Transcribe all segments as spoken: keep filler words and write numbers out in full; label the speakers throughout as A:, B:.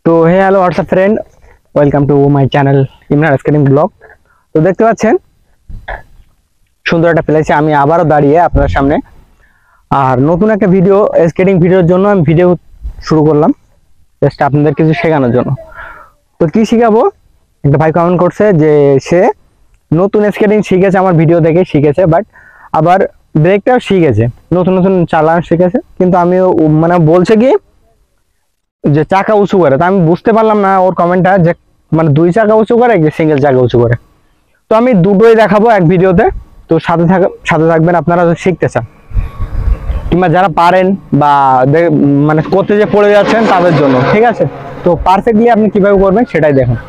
A: তো hey hello WhatsApp friend, welcome to my channel Imran skating blog. তো দেখতে পাচ্ছেন সুন্দর একটা প্লেসে আমি আবারও দাঁড়িয়ে আপনার সামনে, আর নতুন একটা ভিডিও স্কেটিং ভিডিওর জন্য আমি ভিডিও শুরু করলাম, জাস্ট আপনাদের কিছু শেখানোর জন্য। তো কি শিখাবো, একটা ভাই কমেন্ট করছে যে সে নতুন স্কেটিং শিখেছে, আমার ভিডিও দেখে শিখেছে, বাট আবার ব্রেকটাও শিখেছে, নতুন নতুন চালানো শিখেছে, কিন্তু আমি মানে বলছে কি যে চাকা উঁচু করে। তো আমি বুঝতে পারলাম না ওর কমেন্টটা, যে মানে দুই চাকা উঁচু করে কি সিঙ্গেল চাকা উঁচু করে। তো আমি দুটোই দেখাবো এক ভিডিওতে। তো সাথে থাক সাথে থাকবেন আপনারা যদি শিখতে চান, কিংবা যারা পারেন বা মানে করতে যে পড়ে যাচ্ছেন তাদের জন্য, ঠিক আছে? তো পারফেক্টলি আপনি কিভাবে করবেন সেটাই দেখুন।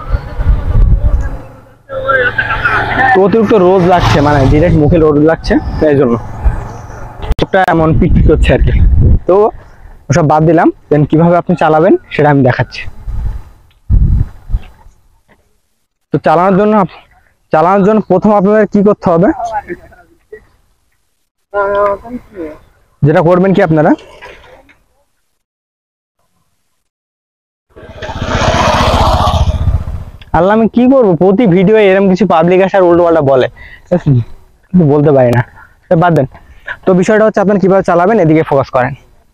A: তো অতিরিক্ত রোদ লাগছে, মানে ডিরেক্ট মুখে রোদ লাগছে, এই জন্য চোখটা এমন পিটপিট করছে আর কি। তো ওসব বাদ দিলাম, দেন কিভাবে আপনি চালাবেন সেটা আমি দেখাচ্ছি। তো চালানোর জন্য চালানোর জন্য প্রথম আপনাদের কি করতে হবে, যেটা করবেন কি আপনারা আল্লাহ আমি কি করবো, প্রতি ভিডিও এরকম কিছু পাবলিক আসার উল্টো পাল্টা বলে, কিন্তু বলতে পারি না, বাদ দেন। তো বিষয়টা হচ্ছে আপনারা কিভাবে চালাবেন এদিকে ফোকাস করেন।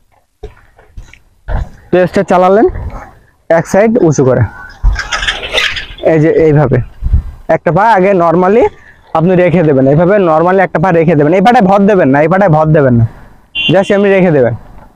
A: তো স্টার চালালেন এক সাইড উঁচু করে, এই যে এইভাবে একটা পা আগে নর্মালি আপনি রেখে দেবেন, এইভাবে নর্মালি একটা পা রেখে দেবেন। এই পাটায় ভর দেবেন না, এই পাটায় ভর দেবেন না, জাস্ট এমনি রেখে দেবেন।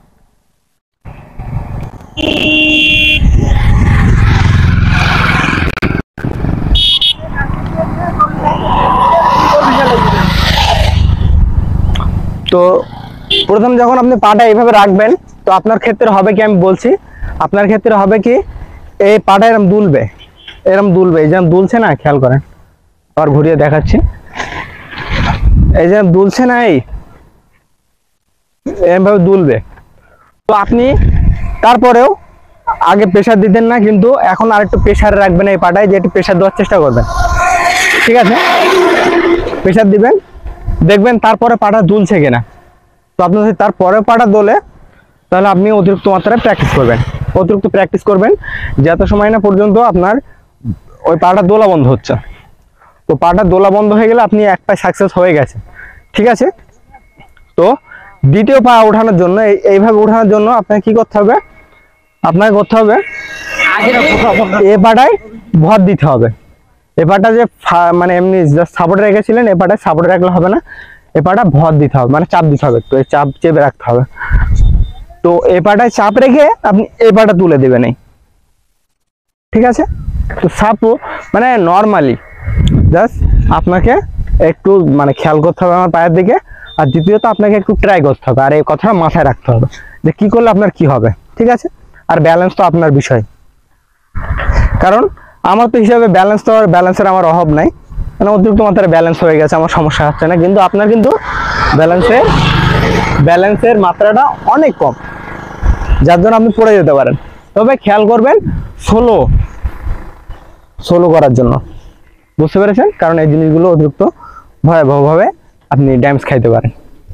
A: তো প্রথম যখন আপনি পাটা এইভাবে রাখবেন, তো আপনার ক্ষেত্রে হবে কি আমি বলছি, আপনার ক্ষেত্রে হবে কি এই পাটা এরকম দুলবে, এরকম দুলবে, এই যেমন দুলছে না, খেয়াল করেন, আবার ঘুরিয়ে দেখাচ্ছি, এই যে দুলছে না, এই এরকমভাবে দুলবে। তো আপনি তারপরেও আগে প্রেশার দিতেন না, কিন্তু এখন আরেকটু প্রেশার রাখবেন এই পাটায়, যে একটু প্রেশার দেওয়ার চেষ্টা করবেন, ঠিক আছে? প্রেশার দিবেন, দেখবেন তারপরে পাটা দুলছে কিনা। তো আপনি যদি তারপরে পাটা দোলে, তাহলে আপনি অতিরিক্ত মাত্রায় প্র্যাকটিস করবেন, অতিরিক্ত প্র্যাকটিস করবেন যত সময় না পর্যন্ত আপনার ওই পাটা দোলা বন্ধ হচ্ছে। তো পাটা দোলা বন্ধ হয়ে গেলে আপনি এক পায়ে সাকসেস হয়ে গেছে, ঠিক আছে? তো দ্বিতীয় পা ওঠানোর জন্য, এইভাবে ওঠানোর জন্য আপনাকে কি করতে হবে, আপনাকে করতে হবে এ পাটায় ভর দিতে হবে। এ পাটা যে মানে এমনি জাস্ট সাপোর্টে রেখেছিলেন, এ পাটায় সাপোর্টে রাখলে হবে না, এ পাটা ভর দিতে হবে, মানে চাপ দিতে হবে, একটু এই চাপ চেপে রাখতে হবে। তো এ পাটায় চাপ রেখে আপনি এ পাটা তুলে দেবেন, এই ঠিক আছে? তো সাপো মানে নর্মালি জাস্ট আপনাকে একটু মানে খেয়াল করতে হবে আমার পায়ের দিকে, আর দ্বিতীয়ত আপনাকে একটু ট্রাই করতে হবে, আর এই কথাটা মাথায় রাখতে হবে যে কি করলে আপনার কি হবে, ঠিক আছে? আর ব্যালেন্স তো আপনার বিষয়, কারণ আমার তো হিসাবে ব্যালেন্স তো ব্যালেন্সের আমার অভাব নাই, মানে অতিরিক্ত মাত্রায় ব্যালেন্স হয়ে গেছে, আমার সমস্যা হচ্ছে না। কিন্তু আপনার কিন্তু ব্যালেন্সের ব্যালেন্সের মাত্রাটা অনেক কম, যার জন্য আপনি পড়ে যেতে পারেন। তবে খেয়াল করবেন সোলো সোলো করার জন্য, বুঝতে পেরেছেন? কারণ এই জিনিসগুলো অতিরিক্ত ভয়াবহভাবে আপনি ড্যামেজ খাইতে পারেন।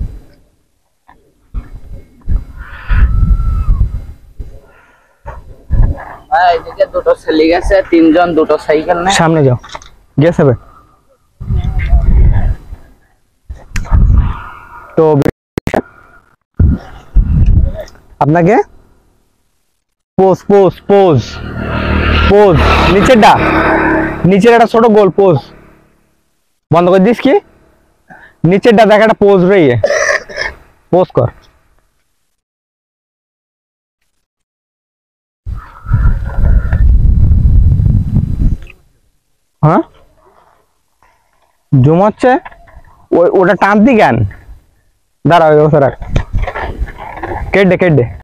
B: দুটো ছেলে গেছে, তিনজন দুটো সাইকেল নেই,
A: সামনে যাও, গেছে হবে। তো আপনাকে পোজ পোজ পোজ পোজ নিচেরটা, নিচের একটা ছোট গোল পোজ বন্ধ করে দিস, কি নিচেরটা দেখ একটা পোজ রয়ে পোজ কর। হ্যাঁ জমাচ্ছে, ওই ওটা টান দি কেন, দাঁড়া ওই অবস্থা রাখ, কেটে কেটে